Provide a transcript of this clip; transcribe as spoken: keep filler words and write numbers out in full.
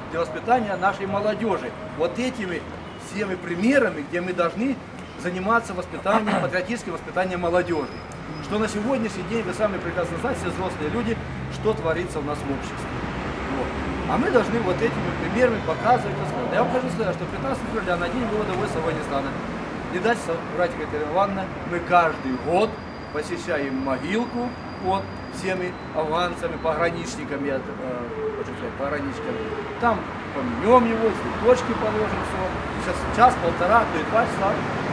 для воспитания нашей молодежи. Вот этими всеми примерами, где мы должны заниматься воспитанием, патриотическим воспитанием молодежи. Что на сегодняшний день, вы сами прекрасно знаете, все взрослые люди, что творится у нас в обществе. Вот. А мы должны вот этими примерами показывать. Я вам хочу сказать, что пятнадцатого февраля на день вывода войск с Афганистана, не дать соврать, Екатерина Ивановна, мы каждый год посещаем могилку вот, всеми афганцами, пограничниками, я, э, хочу сказать, пограничниками. Там помнем его, цветочки положим, все. Сейчас час, полтора, то и два часа